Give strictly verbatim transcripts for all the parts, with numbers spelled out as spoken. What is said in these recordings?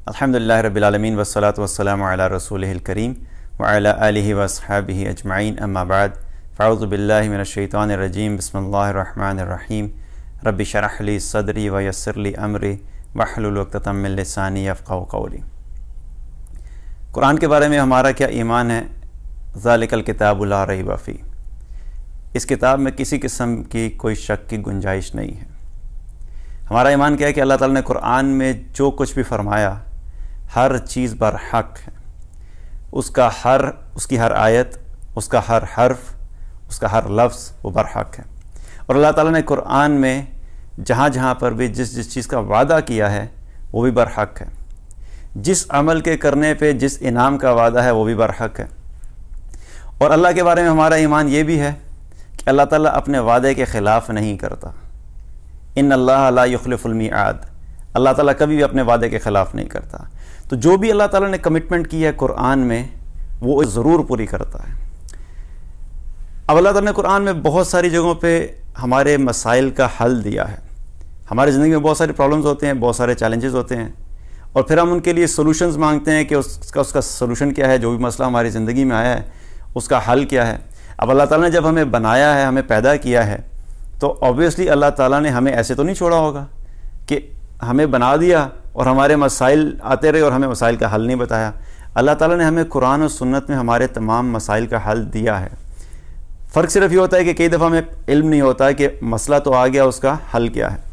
الحمدللہ رب العالمین والصلاة والسلام علی رسولہ الکریم وعلی آلہ واصحابہ اجمعین اما بعد فاعوذ باللہ من الشیطان الرجیم بسم اللہ الرحمن الرحیم رب اشرح لی صدری ویسر لی امری واحلل عقدۃ من لسانی یفقہوا قولی۔ قرآن کے بارے میں ہمارا کیا ایمان ہے؟ ذالک الکتاب لا ریب فیہ، اس کتاب میں کسی قسم کی کوئی شک کی گنجائش نہیں ہے۔ ہمارا ایمان کیا ہے کہ اللہ تعالیٰ نے قرآن میں جو کچھ بھی فرمایا ہر چیز برحق ہے، اس کا ہر اس کی ہر آیت، اس کا ہر حرف، اس کا ہر لفظ وہ برحق ہے۔ اور اللہ تعالیٰ نے قرآن میں جہاں جہاں پر بھی جس جس چیز کا وعدہ کیا ہے وہ بھی برحق ہے، جس عمل کے کرنے پہ جس انعام کا وعدہ ہے وہ بھی برحق ہے۔ اور اللہ کے بارے میں ہمارا ایمان یہ بھی ہے کہ اللہ تعالیٰ اپنے وعدے کے خلاف نہیں کرتا۔ ان اللہ لا یخلف المیعاد، اللہ تعالیٰ کبھی بھی اپنے وعدے کے خلاف نہیں کرتا۔ تو جو بھی اللہ تعالیٰ نے کمٹمنٹ کی ہے قرآن میں وہ ضرور پوری کرتا ہے۔ اب اللہ تعالیٰ نے قرآن میں بہت ساری جگہوں پہ ہمارے مسائل کا حل دیا ہے۔ ہماری زندگی میں بہت سارے پرابلمز ہوتے ہیں، بہت سارے چیلنجز ہوتے ہیں، اور پھر ہم ان کے لیے سولوشنز مانگتے ہیں کہ اس کا اس کا سولوشن کیا ہے، جو بھی مسئلہ ہماری زندگی میں آیا ہے اس کا حل کیا ہے۔ اب اللہ تعالیٰ نے جب ہمیں بنایا ہے، ہمیں پیدا کیا ہے، تو آبویسلی اللہ تعالیٰ نے ہمیں ایسے تو نہیں چھوڑا ہوگا کہ ہمیں بنا دیا اور ہمارے مسائل آتے رہے اور ہمیں مسائل کا حل نہیں بتایا۔ اللہ تعالیٰ نے ہمیں قرآن و سنت میں ہمارے تمام مسائل کا حل دیا ہے۔ فرق صرف یہ ہوتا ہے کہ کئی دفعہ ہمیں علم نہیں ہوتا ہے کہ مسئلہ تو آ گیا، اس کا حل کیا ہے۔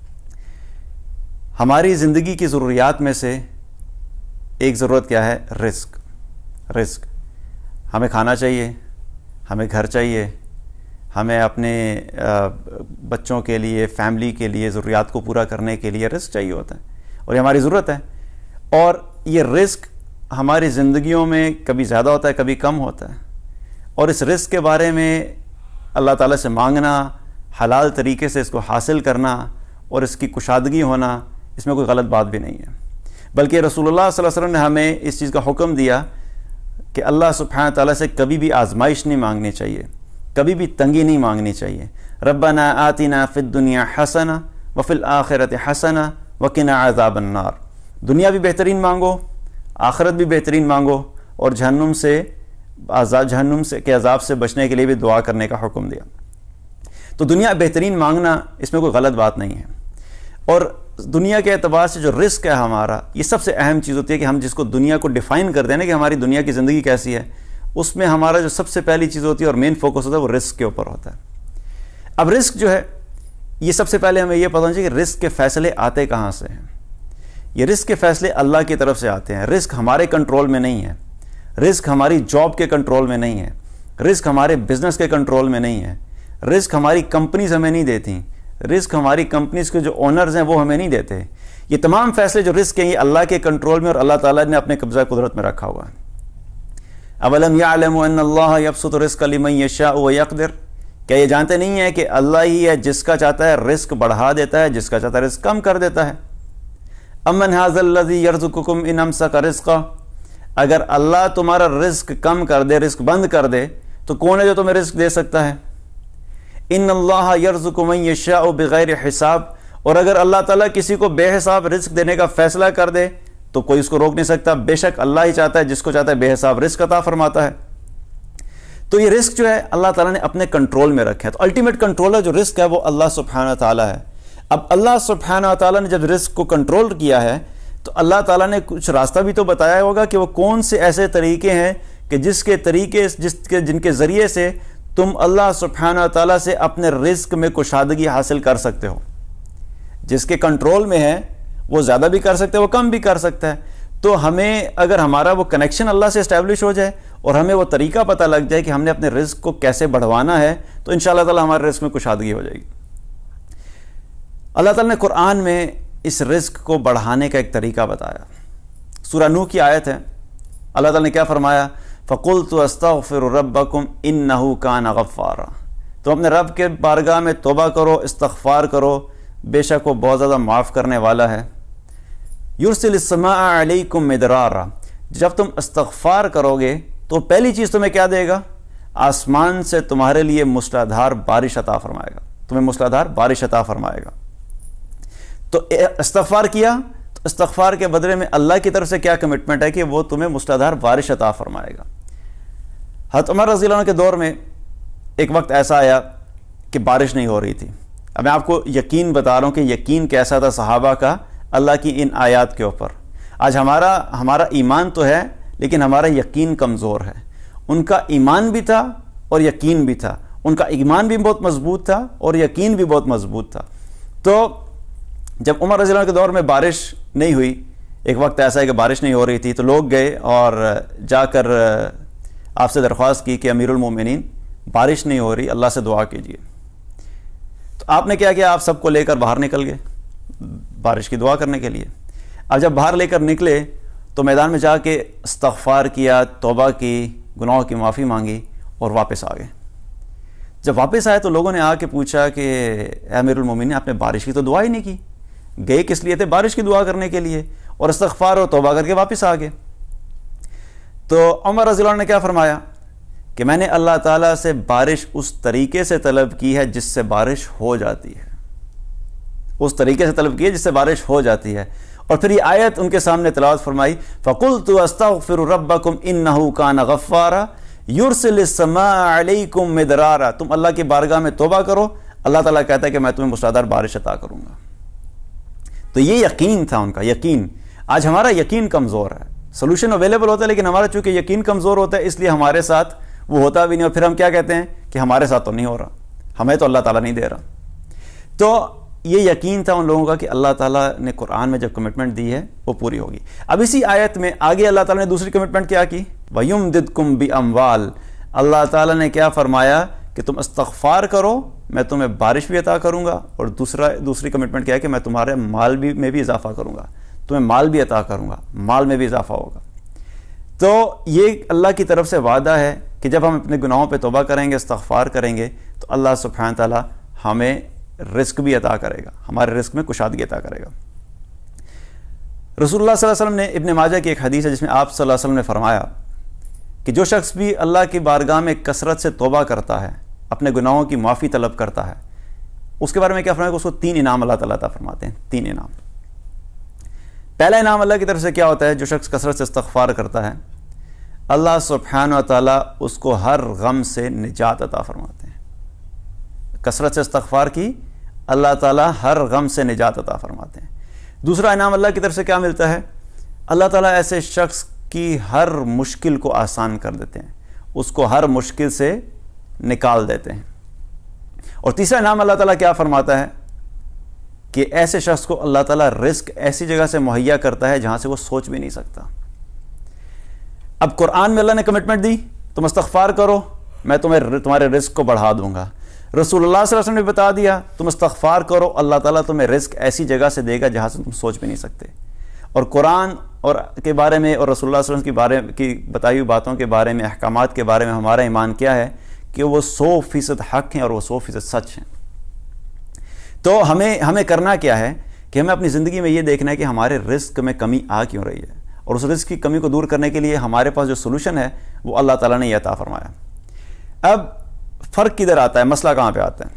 ہماری زندگی کی ضروریات میں سے ایک ضرورت کیا ہے؟ رزق۔ رزق ہمیں کھانا چاہیے، ہمیں گھر چاہیے، ہمیں اپنے بچوں کے لیے، فیملی کے لیے ضروریات کو پورا کرنے کے لیے رزق چاہیے ہوتا ہے، اور یہ ہماری ضرورت ہے۔ اور یہ رزق ہماری زندگیوں میں کبھی زیادہ ہوتا ہے، کبھی کم ہوتا ہے، اور اس رزق کے بارے میں اللہ تعالیٰ سے مانگنا، حلال طریقے سے اس کو حاصل کرنا اور اس کی کشادگی ہونا، اس میں کوئی غلط بات بھی نہیں ہے۔ بلکہ رسول اللہ صلی اللہ علیہ وسلم نے ہمیں اس چیز کا حکم دیا کہ اللہ سبحانہ تعالیٰ سے کبھی بھی آزمائش نہیں مانگنی چاہیے، کبھی بھی تنگی نہیں مانگنی چاہیے۔ ربنا آتنا فی الدنیا حسنہ وفی الآخرۃ حسنہ وقنا عذاب النار، دنیا بھی بہترین مانگو، آخرت بھی بہترین مانگو، اور جہنم سے عذاب جہنم سے کے عذاب سے بچنے کے لیے بھی دعا کرنے کا حکم دیا۔ تو دنیا بہترین مانگنا اس میں کوئی غلط بات نہیں ہے۔ اور دنیا کے اعتبار سے جو رزق ہے ہمارا، یہ سب سے اہم چیز ہوتی ہے کہ ہم جس کو دنیا کو ڈیفائن کرتے ہیں نا کہ ہماری دنیا کی زندگی کیسی ہے، اس میں ہمارا جو سب سے پہلی چیز ہوتی ہے اور مین فوکس ہوتا ہے وہ رزق کے اوپر ہوتا ہے۔ اب رزق جو ہے، یہ سب سے پہلے ہمیں یہ پتہ ہونا چاہیے کہ رزق کے فیصلے آتے کہاں سے ہیں۔ یہ رزق کے فیصلے اللہ کی طرف سے آتے ہیں۔ رزق ہمارے کنٹرول میں نہیں ہے، رزق ہماری جاب کے کنٹرول میں نہیں ہے، رزق ہمارے بزنس کے کنٹرول میں نہیں ہے، رزق ہماری کمپنیز ہمیں نہیں دیتی، رزق ہماری کمپنیز کے جو اونرز ہیں وہ ہمیں نہیں دیتے۔ یہ تمام فیصلے جو رزق ہیں یہ اللہ کے کنٹرول میں اور اللہ تعالیٰ نے اپنے قبضہ قدرت میں رکھا ہوا ہے۔ اولم یعلموا ان اللہ یبسط الرزق لمن یشاء ویقدر، کیا یہ جانتے نہیں ہیں کہ اللہ ہی ہے جس کا چاہتا ہے رزق بڑھا دیتا ہے، جس کا چاہتا ہے رزق کم کر دیتا ہے۔ امن ھذا الذی یرزقکم ان امسک رزقہ، اگر اللہ تمہارا رزق کم کر دے، رزق بند کر دے، تو کون ہے جو تمہیں رزق دے سکتا ہے؟ ان اللہ یرزق من یشاء بغیر حساب، اور اگر اللہ تعالیٰ کسی کو بے حساب رزق دینے کا فیصلہ کر دے تو کوئی اس کو روک نہیں سکتا۔ بے شک اللہ ہی چاہتا ہے، جس کو چاہتا ہے بے حساب رزق عطا فرماتا ہے۔ تو یہ رزق جو ہے اللہ تعالیٰ نے اپنے کنٹرول میں رکھا ہے۔ تو الٹیمیٹ کنٹرولر جو رزق ہے وہ اللہ سبحانہ تعالیٰ ہے۔ اب اللہ سبحانہ تعالیٰ نے جب رزق کو کنٹرول کیا ہے تو اللہ تعالیٰ نے کچھ راستہ بھی تو بتایا ہوگا کہ وہ کون سے ایسے طریقے ہیں کہ جس کے طریقے جس کے جن کے ذریعے سے تم اللہ سبحانہ تعالیٰ سے اپنے رزق میں کشادگی حاصل کر سکتے ہو۔ جس کے کنٹرول میں ہے وہ زیادہ بھی کر سکتا ہے، وہ کم بھی کر سکتا ہے۔ تو ہمیں اگر ہمارا وہ کنیکشن اللہ سے اسٹیبلش ہو جائے اور ہمیں وہ طریقہ پتہ لگ جائے کہ ہم نے اپنے رزق کو کیسے بڑھوانا ہے، تو انشاءاللہ تعالیٰ ہمارے رزق میں کشادگی ہو جائے گی۔ اللہ تعالیٰ نے قرآن میں اس رزق کو بڑھانے کا ایک طریقہ بتایا۔ سورہ نوح کی آیت ہے، اللہ تعالیٰ نے کیا فرمایا؟ فَقُلْتُ أَسْتَغْفِرُ رَبَّكُمْ إِنَّهُ كَانَ غَفَّارًا، تم اپنے رب کے بارگاہ میں توبہ کرو، استغفار کرو، بے شک وہ بہت زیادہ معاف کرنے والا ہے۔ یرسل السماء علیکم مدرارا، جب تم استغفار کرو گے تو پہلی چیز تمہیں کیا دے گا؟ آسمان سے تمہارے لیے موسلادھار بارش عطا فرمائے گا، تمہیں موسلادھار بارش عطا فرمائے گا۔ تو استغفار کیا تو استغفار کے بدلے میں اللہ کی طرف سے کیا کمٹمنٹ ہے کہ وہ تمہیں مستدار بارش عطا فرمائے گا۔ حضرت عمر رضی اللہ عنہ کے دور میں ایک وقت ایسا آیا کہ بارش نہیں ہو رہی تھی۔ اب میں آپ کو یقین بتا رہا ہوں کہ یقین کیسا تھا صحابہ کا اللہ کی ان آیات کے اوپر۔ آج ہمارا ہمارا ایمان تو ہے لیکن ہمارا یقین کمزور ہے۔ ان کا ایمان بھی تھا اور یقین بھی تھا، ان کا ایمان بھی بہت مضبوط تھا اور یقین بھی بہت مضبوط تھا۔ تو جب عمر رضی اللہ عنہ کے دور میں بارش نہیں ہوئی، ایک وقت ایسا ہے کہ بارش نہیں ہو رہی تھی، تو لوگ گئے اور جا کر آپ سے درخواست کی کہ امیر المومنین بارش نہیں ہو رہی، اللہ سے دعا کیجیے۔ تو آپ نے کیا کیا، آپ سب کو لے کر باہر نکل گئے بارش کی دعا کرنے کے لیے۔ اب جب باہر لے کر نکلے تو میدان میں جا کے استغفار کیا، توبہ کی، گناہوں کی معافی مانگی اور واپس آ گئے۔ جب واپس آئے تو لوگوں نے آ کے پوچھا کہ اے امیر المومنین آپ نے بارش کی تو دعا ہی نہیں کی، گئے کس لیے تھے؟ بارش کی دعا کرنے کے لیے، اور استغفار اور توبہ کر کے واپس آ گئے۔ تو عمر رضی اللہ عنہ نے کیا فرمایا کہ میں نے اللہ تعالیٰ سے بارش اس طریقے سے طلب کی ہے جس سے بارش ہو جاتی ہے، اس طریقے سے طلب کی ہے جس سے بارش ہو جاتی ہے۔ اور پھر یہ آیت ان کے سامنے تلاوت فرمائی، فَقُلْتُ أَسْتَغْفِرُ رَبَّكُمْ إِنَّهُ كَانَ غَفَّارًا يُرْسِلِ السَّمَاءَ عَلَيْكُمْ مِدْرَارًا۔ تم اللہ کی بارگاہ میں توبہ کرو، اللہ تعالیٰ کہتا ہے کہ میں تمہیں موسلادھار بارش عطا کروں گا۔ تو یہ یقین تھا ان کا، یقین۔ آج ہمارا یقین کمزور ہے، سولوشن اویلیبل ہوتا ہے لیکن ہمارا چونکہ یقین کمزور ہوتا ہے اس لیے ہمارے ساتھ وہ ہوتا بھی نہیں، اور پھر ہم کیا کہتے ہیں کہ ہمارے ساتھ تو نہیں ہو رہا، ہمیں تو اللہ تعالیٰ نہیں دے رہا۔ تو یہ یقین تھا ان لوگوں کا کہ اللہ تعالیٰ نے قرآن میں جب کمٹمنٹ دی ہے وہ پوری ہوگی۔ اب اسی آیت میں آگے اللہ تعالیٰ نے دوسری کمٹمنٹ کیا کی، وَيُمْدِدْكُمْ بِأَمْوَالٍ۔ اللہ تعالیٰ نے کیا فرمایا کہ تم استغفار کرو میں تمہیں بارش بھی عطا کروں گا، اور دوسرا دوسری کمٹمنٹ کیا ہے کہ میں تمہارے مال بھی میں بھی اضافہ کروں گا، تمہیں مال بھی عطا کروں گا، مال میں بھی اضافہ ہوگا۔ تو یہ اللہ کی طرف سے وعدہ ہے کہ جب ہم اپنے گناہوں پہ توبہ کریں گے، استغفار کریں گے، تو اللہ سبحانہ تعالیٰ ہمیں رزق بھی عطا کرے گا، ہمارے رزق میں کشادگی عطا کرے گا۔ رسول اللہ صلی اللہ علیہ وسلم نے، ابن ماجہ کی ایک حدیث ہے جس میں آپ صلی اللہ علیہ وسلم نے فرمایا کہ جو شخص بھی اللہ کی بارگاہ میں کثرت سے توبہ کرتا ہے، اپنے گناہوں کی معافی طلب کرتا ہے، اس کے بارے میں کیا فرمایا کہ اس کو تین انعام اللہ تعالیٰ عطا فرماتے ہیں، تین انعام۔ پہلا انعام اللہ کی طرف سے کیا ہوتا ہے، جو شخص کثرت سے استغفار کرتا ہے اللہ سبحانہ و تعالیٰ اس کو ہر غم سے نجات عطا فرماتے ہیں۔ کثرت سے استغفار کی اللہ تعالیٰ ہر غم سے نجات عطا فرماتے ہیں۔ دوسرا انعام اللہ کی طرف سے کیا ملتا ہے، اللہ تعالیٰ ایسے شخص کی ہر مشکل کو آسان کر دیتے ہیں، اس کو ہر مشکل سے نکال دیتے ہیں۔ اور تیسرا انعام اللہ تعالیٰ کیا فرماتا ہے کہ ایسے شخص کو اللہ تعالیٰ رزق ایسی جگہ سے مہیا کرتا ہے جہاں سے وہ سوچ بھی نہیں سکتا۔ اب قرآن میں اللہ نے کمٹمنٹ دی، تم استغفار کرو میں تمہیں تمہارے رزق کو بڑھا دوں گا۔ رسول اللہ صلی اللہ علیہ وسلم نے بتا دیا تم استغفار کرو، اللہ تعالیٰ تمہیں رزق ایسی جگہ سے دے گا جہاں سے تم سوچ بھی نہیں سکتے۔ اور قرآن اور کے بارے میں اور رسول اللہ صلی اللہ علیہ وسلم کی بارے کی بتائی ہوئی باتوں کے بارے میں، احکامات کے بارے میں ہمارا ایمان کیا ہے کہ وہ سو فیصد حق ہیں اور وہ سو فیصد سچ ہیں۔ تو ہمیں ہمیں کرنا کیا ہے کہ ہمیں اپنی زندگی میں یہ دیکھنا ہے کہ ہمارے رزق میں کمی آ کیوں رہی ہے، اور اس رزق کی کمی کو دور کرنے کے لیے ہمارے پاس جو سولوشن ہے وہ اللہ تعالیٰ نے یہ عطا فرمایا۔ اب فرق کدھر آتا ہے، مسئلہ کہاں پہ آتا ہے؟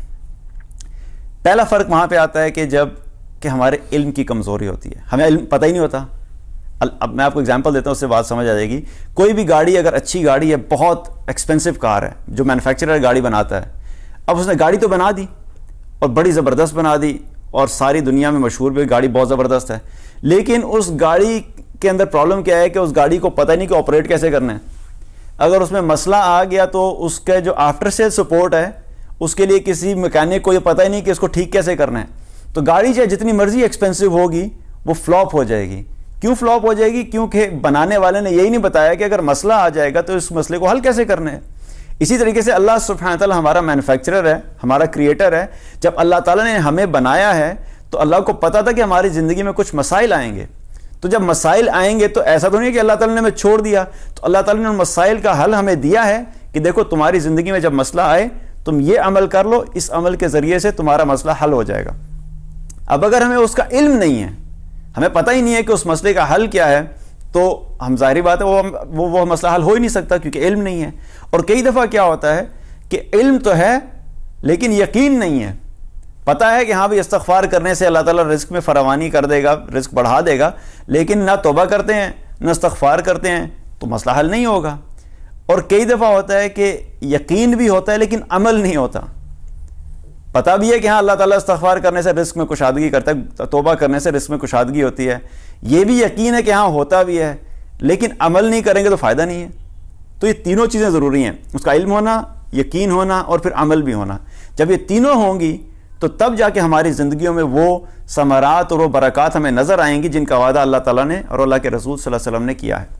پہلا فرق وہاں پہ آتا ہے کہ جب کہ ہمارے علم کی کمزوری ہوتی ہے، ہمیں علم پتہ ہی نہیں ہوتا۔ اب میں آپ کو اگزامپل دیتا ہوں، اس سے بات سمجھ آ جائے گی۔ کوئی بھی گاڑی اگر اچھی گاڑی ہے، بہت ایکسپینسو کار ہے، جو مینوفیکچرر گاڑی بناتا ہے، اب اس نے گاڑی تو بنا دی اور بڑی زبردست بنا دی اور ساری دنیا میں مشہور بھی گاڑی بہت زبردست ہے، لیکن اس گاڑی کے اندر پرابلم کیا ہے کہ اس گاڑی کو پتہ نہیں کہ آپریٹ کیسے کرنا ہے۔ اگر اس میں مسئلہ آ گیا تو اس کے جو آفٹر سیل سپورٹ ہے اس کے لیے کسی میکینک کو یہ پتہ ہی نہیں کہ اس کو ٹھیک کیسے کرنا ہے، تو گاڑی چاہے جتنی مرضی ایکسپینسو ہوگی وہ فلاپ ہو جائے گی۔ کیوں فلاپ ہو جائے گی؟ کیونکہ بنانے والے نے یہی نہیں بتایا کہ اگر مسئلہ آ جائے گا تو اس مسئلے کو حل کیسے کرنا ہے۔ اسی طریقے سے اللہ سبحانہ تعالیٰ ہمارا مینوفیکچرر ہے، ہمارا کریٹر ہے۔ جب اللہ تعالیٰ نے ہمیں بنایا ہے تو اللہ کو پتا تھا کہ ہماری زندگی میں کچھ مسائل آئیں گے، تو جب مسائل آئیں گے تو ایسا تو نہیں کہ اللہ تعالیٰ نے ہمیں چھوڑ دیا، تو اللہ تعالیٰ نے ان مسائل کا حل ہمیں دیا ہے کہ دیکھو تمہاری زندگی میں جب مسئلہ آئے تم یہ عمل کر لو، اس عمل کے ذریعے سے تمہارا مسئلہ حل ہو جائے گا۔ اب اگر ہمیں اس کا علم نہیں ہے، ہمیں پتہ ہی نہیں ہے کہ اس مسئلے کا حل کیا ہے، تو ہم ظاہری بات ہے وہ وہ, وہ مسئلہ حل ہو ہی نہیں سکتا کیونکہ علم نہیں ہے۔ اور کئی دفعہ کیا ہوتا ہے کہ علم تو ہے لیکن یقین نہیں ہے، پتہ ہے کہ ہاں بھی استغفار کرنے سے اللہ تعالیٰ رزق میں فراوانی کر دے گا، رزق بڑھا دے گا، لیکن نہ توبہ کرتے ہیں نہ استغفار کرتے ہیں تو مسئلہ حل نہیں ہوگا۔ اور کئی دفعہ ہوتا ہے کہ یقین بھی ہوتا ہے لیکن عمل نہیں ہوتا، پتہ بھی ہے کہ ہاں اللہ تعالیٰ استغفار کرنے سے رزق میں کشادگی کرتا ہے، توبہ کرنے سے رزق میں کشادگی ہوتی ہے، یہ بھی یقین ہے کہ ہاں ہوتا بھی ہے، لیکن عمل نہیں کریں گے تو فائدہ نہیں ہے۔ تو یہ تینوں چیزیں ضروری ہیں، اس کا علم ہونا، یقین ہونا اور پھر عمل بھی ہونا۔ جب یہ تینوں ہوں گی تو تب جا کے ہماری زندگیوں میں وہ ثمرات اور وہ برکات ہمیں نظر آئیں گی جن کا وعدہ اللہ تعالیٰ نے اور اللہ کے رسول صلی اللہ علیہ وسلم نے کیا ہے۔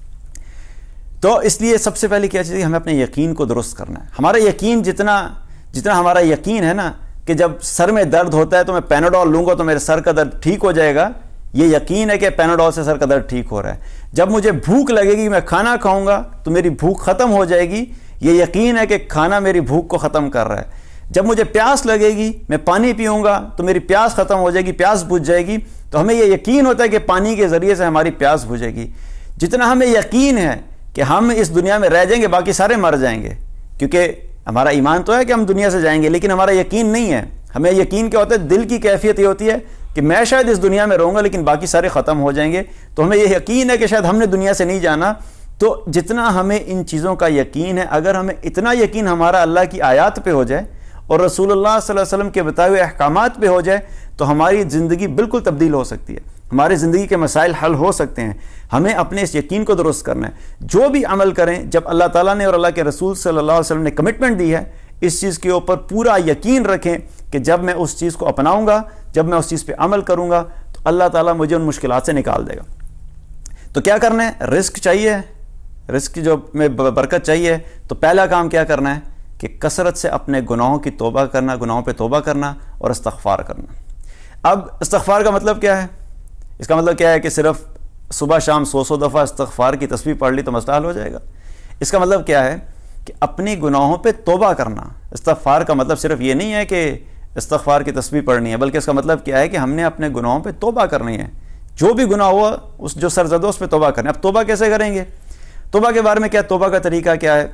تو اس لیے سب سے پہلے کیا چیز ہے، ہمیں اپنے یقین کو درست کرنا ہے۔ ہمارا یقین جتنا جتنا ہمارا یقین ہے نا کہ جب سر میں درد ہوتا ہے تو میں پیناڈول لوں گا تو میرے سر کا درد ٹھیک ہو جائے گا، یہ یقین ہے کہ پیناڈول سے سر کا درد ٹھیک ہو رہا ہے۔ جب مجھے بھوک لگے گی، میں کھانا کھاؤں گا تو میری بھوک ختم ہو جائے گی، یہ یقین ہے کہ کھانا میری بھوک کو ختم کر رہا ہے۔ جب مجھے پیاس لگے گی، میں پانی پیوں گا تو میری پیاس ختم ہو جائے گی، پیاس بجھ جائے گی، تو ہمیں یہ یقین ہوتا ہے کہ پانی کے ذریعے سے ہماری پیاس بجھے گی۔ جتنا ہمیں یقین ہے کہ ہم اس دنیا میں رہ جائیں گے، باقی سارے مر جائیں گے، کیونکہ ہمارا ایمان تو ہے کہ ہم دنیا سے جائیں گے، لیکن ہمارا یقین نہیں ہے۔ ہمیں یقین کیا ہوتا ہے، دل کی کیفیت یہ ہوتی ہے کہ میں شاید اس دنیا میں رہوں گا لیکن باقی سارے ختم ہو جائیں گے، تو ہمیں یہ یقین ہے کہ شاید ہم نے دنیا سے نہیں جانا۔ تو جتنا ہمیں ان چیزوں کا یقین ہے، اگر ہمیں اتنا یقین ہمارا اللہ کی آیات پہ ہو جائے اور رسول اللہ صلی اللہ علیہ وسلم کے بتائے ہوئے احکامات پہ ہو جائے تو ہماری زندگی بالکل تبدیل ہو سکتی ہے، ہماری زندگی کے مسائل حل ہو سکتے ہیں۔ ہمیں اپنے اس یقین کو درست کرنا ہے۔ جو بھی عمل کریں، جب اللہ تعالیٰ نے اور اللہ کے رسول صلی اللہ علیہ وسلم نے کمٹمنٹ دی ہے، اس چیز کے اوپر پورا یقین رکھیں کہ جب میں اس چیز کو اپناؤں گا، جب میں اس چیز پہ عمل کروں گا تو اللہ تعالیٰ مجھے ان مشکلات سے نکال دے گا۔ تو کیا کرنا ہے؟ رزق چاہیے، رزق کی جو میں برکت چاہیے، تو پہلا کام کیا کرنا ہے کہ کثرت سے اپنے گناہوں کی توبہ کرنا، گناہوں پہ توبہ کرنا اور استغفار کرنا۔ اب استغفار کا مطلب کیا ہے؟ اس کا مطلب کیا ہے کہ صرف صبح شام سو سو دفعہ استغفار کی تسبیح پڑھ لی تو مسئلہ حل ہو جائے گا؟ اس کا مطلب کیا ہے کہ اپنی گناہوں پہ توبہ کرنا۔ استغفار کا مطلب صرف یہ نہیں ہے کہ استغفار کی تسبیح پڑھنی ہے، بلکہ اس کا مطلب کیا ہے کہ ہم نے اپنے گناہوں پہ توبہ کرنی ہے۔ جو بھی گناہ ہوا اس جو سرزد ہو اس پہ توبہ کرنا ہے۔ اب توبہ کیسے کریں گے؟ توبہ کے بارے میں کیا، توبہ کا طریقہ کیا ہے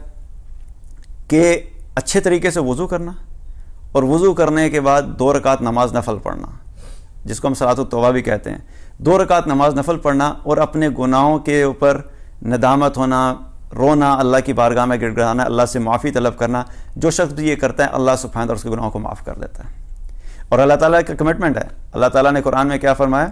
کہ اچھے طریقے سے وضو کرنا، اور وضو کرنے کے بعد دو رکعت نماز نفل پڑھنا، جس کو ہم صلاۃ التوبہ بھی کہتے ہیں۔ دو رکعت نماز نفل پڑھنا اور اپنے گناہوں کے اوپر ندامت ہونا، رونا، اللہ کی بارگاہ میں گڑ گڑانا، اللہ سے معافی طلب کرنا۔ جو شخص بھی یہ کرتا ہے اللہ سبحانہ وتعالیٰ اس کے گناہوں کو معاف کر دیتا ہے، اور اللہ تعالیٰ کا کمٹمنٹ ہے۔ اللہ تعالیٰ نے قرآن میں کیا فرمایا؟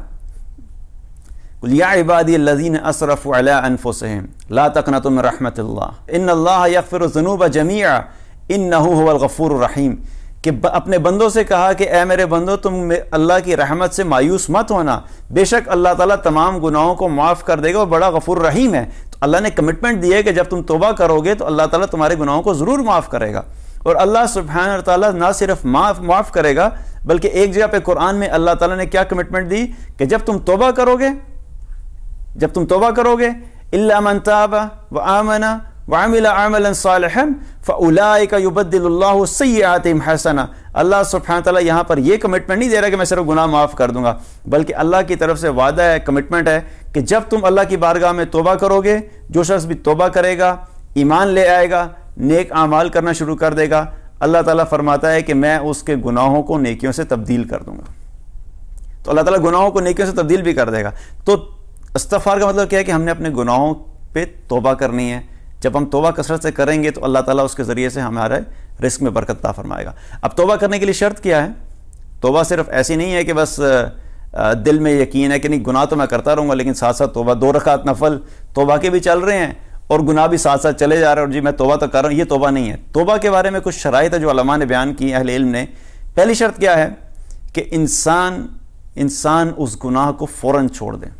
قُلْ يَا عِبَادِيَ الَّذِينَ أَسْرَفُوا عَلَىٰ أَنفُسِهِمْ لَا تَقْنَطُوا مِن رَحْمَةِ اللَّهِ إِنَّ اللَّهَ يَغْفِرُ الذُّنُوبَ جَمِيعًا إِنَّهُ هُوَ الْغَفُورُ الرَّحِيمُ، کہ اپنے بندوں سے کہا کہ اے میرے بندو تم اللہ کی رحمت سے مایوس مت ہونا، بے شک اللہ تعالیٰ تمام گناہوں کو معاف کر دے گا اور بڑا غفور رحیم ہے۔ تو اللہ نے کمٹمنٹ دی ہے کہ جب تم توبہ کرو گے تو اللہ تعالیٰ تمہارے گناہوں کو ضرور معاف کرے گا، اور اللہ سبحانہ تعالیٰ نہ صرف معاف معاف کرے گا بلکہ ایک جگہ پہ قرآن میں اللہ تعالیٰ نے کیا کمٹمنٹ دی کہ جب تم توبہ کرو گے جب تم توبہ کرو گے الا من تاب وآمن وعمل عملا صالحا فاولئک یبدل اللہ سیئاتہم حسنا۔ اللہ سبحانہ تعالیٰ یہاں پر یہ کمٹمنٹ نہیں دے رہا کہ میں صرف گناہ معاف کر دوں گا، بلکہ اللہ کی طرف سے وعدہ ہے، کمٹمنٹ ہے کہ جب تم اللہ کی بارگاہ میں توبہ کرو گے، جو شخص بھی توبہ کرے گا، ایمان لے آئے گا، نیک اعمال کرنا شروع کر دے گا، اللہ تعالیٰ فرماتا ہے کہ میں اس کے گناہوں کو نیکیوں سے تبدیل کر دوں گا۔ تو اللہ تعالیٰ گناہوں کو نیکیوں سے تبدیل بھی کر دے گا۔ تو استغفار کا مطلب کیا ہے کہ ہم نے اپنے گناہوں پہ توبہ کرنی ہے۔ جب ہم توبہ کثرت سے کریں گے تو اللہ تعالیٰ اس کے ذریعے سے ہمارے رزق میں برکت عطا فرمائے گا۔ اب توبہ کرنے کے لیے شرط کیا ہے؟ توبہ صرف ایسی نہیں ہے کہ بس دل میں یقین ہے کہ نہیں گناہ تو میں کرتا رہوں گا لیکن ساتھ ساتھ توبہ، دو رکعت نفل توبہ کے بھی چل رہے ہیں اور گناہ بھی ساتھ ساتھ چلے جا رہے ہیں اور جی میں توبہ تو کر رہا ہوں، یہ توبہ نہیں ہے۔ توبہ کے بارے میں کچھ شرائط ہے جو علماء نے بیان کی، اہل علم نے۔ پہلی شرط کیا ہے کہ انسان انسان اس گناہ کو فوراً چھوڑ دے،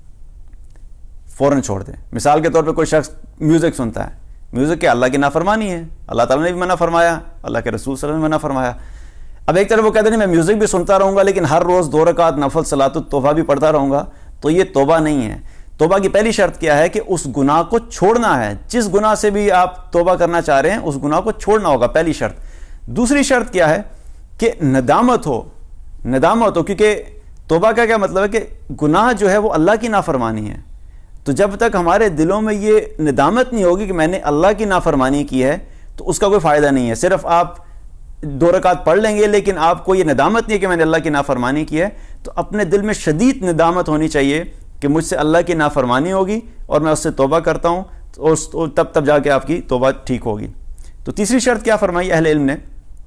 فوراً چھوڑ دے۔ مثال کے طور پہ کوئی شخص میوزک سنتا ہے، میوزک کیا اللہ کی نافرمانی ہے، اللہ تعالیٰ نے بھی منع فرمایا، اللہ کے رسول صلی اللہ علیہ وسلم نے منع فرمایا۔ اب ایک طرف وہ کہتے ہیں میں میوزک بھی سنتا رہوں گا لیکن ہر روز دو رکعت نفل صلاۃ التوبہ بھی پڑھتا رہوں گا، تو یہ توبہ نہیں ہے۔ توبہ کی پہلی شرط کیا ہے کہ اس گناہ کو چھوڑنا ہے، جس گناہ سے بھی آپ توبہ کرنا چاہ رہے ہیں اس گناہ کو چھوڑنا ہوگا، پہلی شرط۔ دوسری شرط کیا ہے کہ ندامت ہو، ندامت ہو، کیونکہ توبہ کا کیا مطلب ہے کہ گناہ جو ہے وہ اللہ کی نافرمانی ہے، تو جب تک ہمارے دلوں میں یہ ندامت نہیں ہوگی کہ میں نے اللہ کی نافرمانی کی ہے تو اس کا کوئی فائدہ نہیں ہے۔ صرف آپ دو رکعت پڑھ لیں گے لیکن آپ کو یہ ندامت نہیں ہے کہ میں نے اللہ کی نافرمانی کی ہے، تو اپنے دل میں شدید ندامت ہونی چاہیے کہ مجھ سے اللہ کی نافرمانی ہوگی اور میں اس سے توبہ کرتا ہوں، تو تب تب جا کے آپ کی توبہ ٹھیک ہوگی۔ تو تیسری شرط کیا فرمائی اہل علم نے؟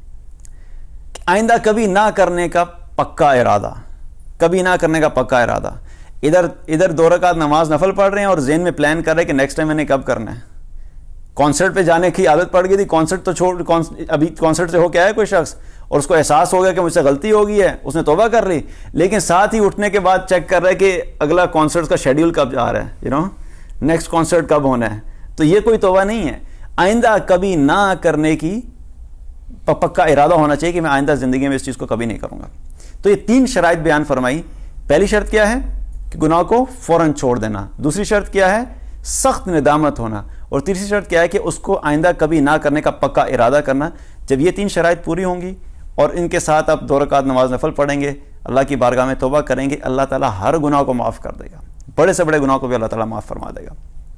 کہ آئندہ کبھی نہ کرنے کا پکا ارادہ، کبھی نہ کرنے کا پکا ارادہ۔ ادھر ادھر دو رکعت نماز نفل پڑھ رہے ہیں اور ذہن میں پلان کر رہے ہیں کہ نیکسٹ ٹائم میں نے کب کرنا ہے۔ کانسرٹ پہ جانے کی عادت پڑ گئی تھی، کانسرٹ تو چھوڑ ابھی کانسرٹ سے ہو کے آیا کوئی شخص اور اس کو احساس ہو گیا کہ مجھ سے غلطی ہو گئی ہے، اس نے توبہ کر لی، لیکن ساتھ ہی اٹھنے کے بعد چیک کر رہا ہے کہ اگلا کانسرٹ کا شیڈیول کب آ رہا ہے، یو نو نیکسٹ کانسرٹ کب ہونا ہے۔ تو یہ کوئی توبہ نہیں ہے۔ آئندہ کبھی نہ کرنے کی پکا ارادہ ہونا چاہیے کہ میں آئندہ زندگی میں اس چیز کو کبھی نہیں کروں گا۔ تو یہ تین شرائط بیان فرمائی۔ پہلی شرط کیا ہے کہ گناہ کو فوراً چھوڑ دینا، دوسری شرط کیا ہے سخت ندامت ہونا، اور تیسری شرط کیا ہے کہ اس کو آئندہ کبھی نہ کرنے کا پکا ارادہ کرنا۔ جب یہ تین شرائط پوری ہوں گی اور ان کے ساتھ آپ دو رکعت نماز نفل پڑھیں گے، اللہ کی بارگاہ میں توبہ کریں گے، اللہ تعالیٰ ہر گناہ کو معاف کر دے گا، بڑے سے بڑے گناہ کو بھی اللہ تعالیٰ معاف فرما دے گا۔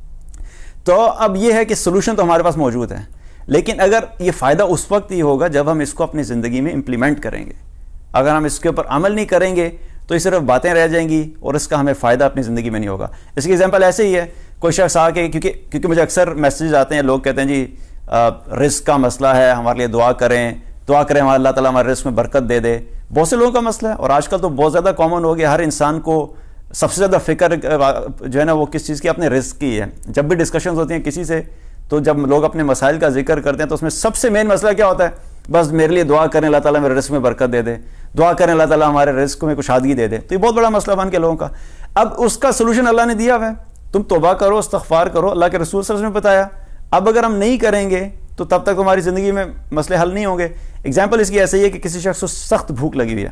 تو اب یہ ہے کہ سلوشن تو ہمارے پاس موجود ہے، لیکن اگر یہ فائدہ اس وقت ہی ہوگا جب ہم اس کو اپنی زندگی میں امپلیمنٹ کریں گے۔ اگر ہم اس کے اوپر عمل نہیں کریں گے تو یہ صرف باتیں رہ جائیں گی اور اس کا ہمیں فائدہ اپنی زندگی میں نہیں ہوگا۔ اس کی ایگزامپل ایسے ہی ہے، کوئی شخص آ کے کیونکہ کیونکہ مجھے اکثر میسیجز آتے ہیں، لوگ کہتے ہیں جی رزق کا مسئلہ ہے، ہمارے لیے دعا کریں دعا کریں ہمارا اللہ تعالیٰ ہمارے رزق میں برکت دے دے۔ بہت سے لوگوں کا مسئلہ ہے، اور آج کل تو بہت زیادہ کامن ہو گیا، ہر انسان کو سب سے زیادہ فکر جو ہے نا وہ کس چیز کی، اپنے رزق کی ہے۔ جب بھی ڈسکشنز ہوتی ہیں کسی سے تو جب لوگ اپنے مسائل کا ذکر کرتے ہیں تو اس میں سب سے مین مسئلہ کیا ہوتا ہے؟ بس میرے لیے دعا کریں اللہ تعالیٰ میرے رزق میں برکت دے دے، دعا کریں اللہ تعالیٰ ہمارے رزق میں کشادگی دے دے۔ تو یہ بہت بڑا مسئلہ بن کے لوگوں کا۔ اب اس کا سلوشن اللہ نے دیا ہوا ہے، تم توبہ کرو، استغفار کرو، اللہ کے رسول صلی اللہ علیہ وسلم نے بتایا۔ اب اگر ہم نہیں کریں گے تو تب تک ہماری زندگی میں مسئلے حل نہیں ہوں گے۔ ایگزامپل اس کی ایسے ہی ہے کہ کسی شخص کو سخت بھوک لگی ہوئی ہے،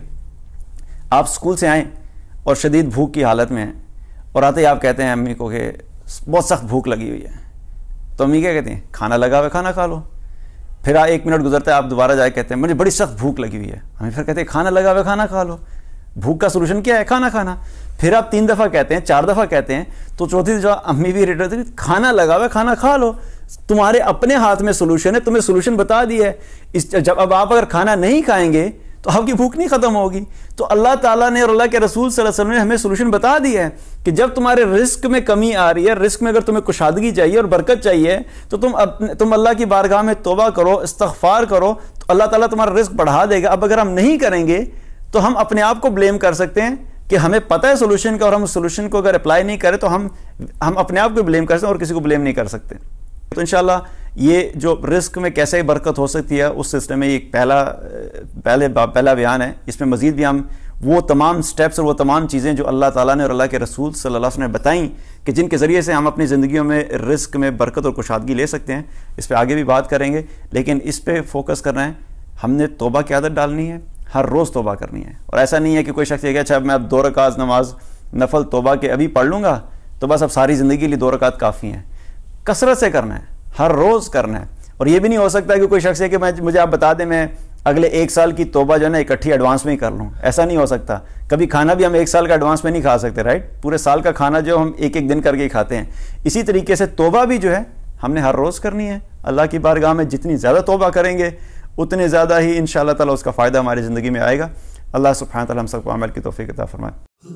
آپ اسکول سے آئیں اور شدید بھوک کی حالت میں ہیں، اور آتے ہی آپ کہتے ہیں امی کو کہ بہت سخت بھوک لگی ہوئی ہے، تو امی کیا کہتے ہیں؟ کھانا لگا ہوا کھانا کھا لو۔ پھر ایک منٹ گزرتا ہے، آپ دوبارہ جا کے کہتے ہیں مجھے بڑی سخت بھوک لگی ہوئی ہے، ہمیں پھر کہتے ہیں کھانا لگا ہوا کھانا کھا لو۔ بھوک کا سلوشن کیا ہے؟ کھانا کھانا۔ پھر آپ تین دفعہ کہتے ہیں، چار دفعہ کہتے ہیں، تو چوتھی جو امی بھی ریٹ ہوتی ہے کھانا لگا ہوا کھانا کھا لو۔ تمہارے اپنے ہاتھ میں سلوشن ہے، تمہیں سلوشن بتا دیا ہے۔ اس جب اب آپ اگر کھانا نہیں کھائیں گے تو آپ کی بھوک نہیں ختم ہوگی۔ تو اللہ تعالیٰ نے اور اللہ کے رسول صلی اللہ علیہ وسلم نے ہمیں سلوشن بتا دیا ہے کہ جب تمہارے رزق میں کمی آ رہی ہے، رزق میں اگر تمہیں کشادگی چاہیے اور برکت چاہیے، تو تم تم اللہ کی بارگاہ میں توبہ کرو، استغفار کرو، تو اللہ تعالیٰ تمہارا رزق بڑھا دے گا۔ اب اگر ہم نہیں کریں گے تو ہم اپنے آپ کو بلیم کر سکتے ہیں کہ ہمیں پتہ ہے سولوشن کا، اور ہم اس سولوشن کو اگر اپلائی نہیں کریں تو ہم ہم اپنے آپ کو بلیم کر سکتے ہیں اور کسی کو بلیم نہیں کر سکتے۔ تو انشاءاللہ یہ جو رزق میں کیسے برکت ہو سکتی ہے اس سلسلے میں ایک پہلا پہلے پہلا بیان ہے۔ اس میں مزید بھی ہم وہ تمام سٹیپس اور وہ تمام چیزیں جو اللہ تعالیٰ نے اور اللہ کے رسول صلی اللہ علیہ وسلم نے بتائیں کہ جن کے ذریعے سے ہم اپنی زندگیوں میں رزق میں برکت اور کشادگی لے سکتے ہیں، اس پہ آگے بھی بات کریں گے، لیکن اس پہ فوکس کرنا ہے ہم نے توبہ کی عادت ڈالنی ہے، ہر روز توبہ کرنی ہے۔ اور ایسا نہیں ہے کہ کوئی شخص یہ کہ اچھا میں اب دو رکعت نماز نفل توبہ کے ابھی پڑھ لوں گا تو بس اب ساری زندگی کے لیے دو رکعت کافی ہیں۔ کثرت سے کرنا ہے، ہر روز کرنا ہے۔ اور یہ بھی نہیں ہو سکتا کہ کوئی شخص ہے کہ میں مجھے آپ بتا دیں میں اگلے ایک سال کی توبہ جو ہے نا اکٹھی ایڈوانس میں ہی کر لوں، ایسا نہیں ہو سکتا۔ کبھی کھانا بھی ہم ایک سال کا ایڈوانس میں نہیں کھا سکتے، رائٹ؟ پورے سال کا کھانا جو ہم ایک ایک دن کر کے ہی کھاتے ہیں، اسی طریقے سے توبہ بھی جو ہے ہم نے ہر روز کرنی ہے۔ اللہ کی بارگاہ میں جتنی زیادہ توبہ کریں گے اتنے زیادہ ہی انشاءاللہ تعالیٰ اس کا فائدہ ہماری زندگی میں آئے گا۔ اللہ سبحانہ تعالیٰ ہم سب کو عمل کی توفیق عطا فرمائے۔